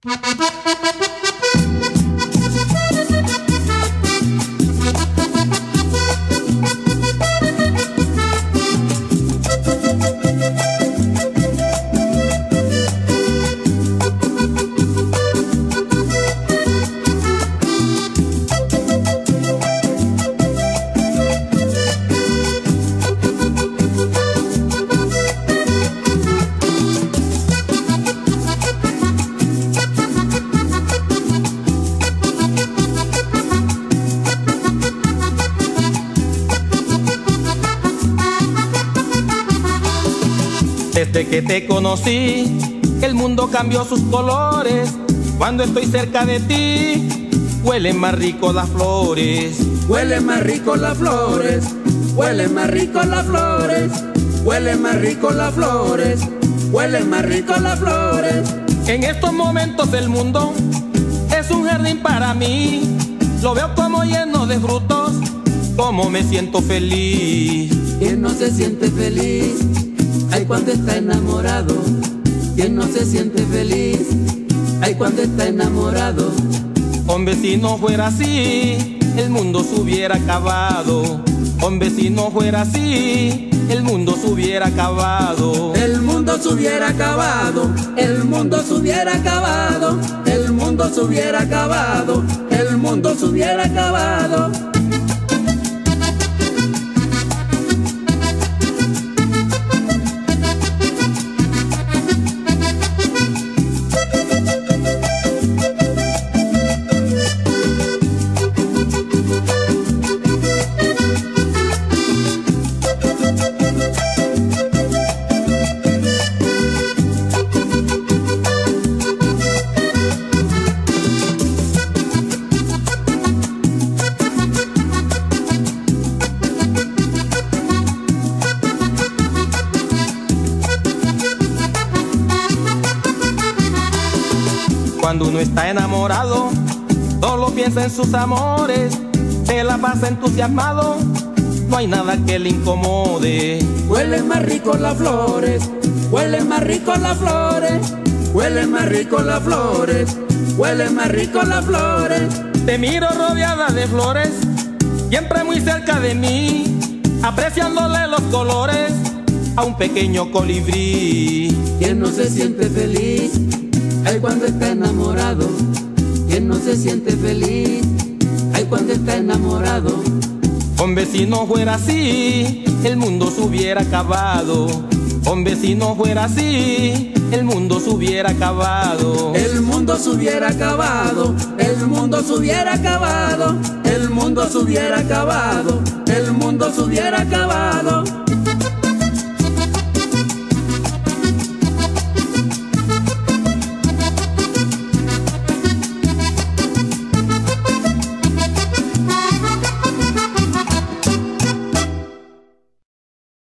Desde que te conocí, el mundo cambió sus colores. Cuando estoy cerca de ti, huelen más rico las flores. Huelen más rico las flores, huelen más rico las flores, huelen más rico las flores, huelen más rico las flores. En estos momentos el mundo es un jardín para mí. Lo veo como lleno de frutos, como me siento feliz. ¿Quién no se siente feliz? Ay, cuando está enamorado. ¿Quién no se siente feliz? Ay, cuando está enamorado. Hombre, si no fuera así, el mundo se hubiera acabado. Hombre, si no fuera así, el mundo se hubiera acabado. El mundo se hubiera acabado, el mundo se hubiera acabado, el mundo se hubiera acabado, el mundo se hubiera acabado. Cuando uno está enamorado, solo piensa en sus amores, se la pasa entusiasmado, no hay nada que le incomode. Huelen más rico las flores, huelen más rico las flores, huelen más rico las flores, huelen más rico las flores. Te miro rodeada de flores, siempre muy cerca de mí, apreciándole los colores a un pequeño colibrí. ¿Quién no se siente feliz? Ay, cuando está enamorado. ¿Quién no se siente feliz? Ay, cuando está enamorado. Hombre, si no fuera así, el mundo se hubiera acabado. Hombre, si no fuera así, el mundo se hubiera acabado. El mundo se hubiera acabado, el mundo se hubiera acabado, el mundo se hubiera acabado, el mundo se hubiera acabado.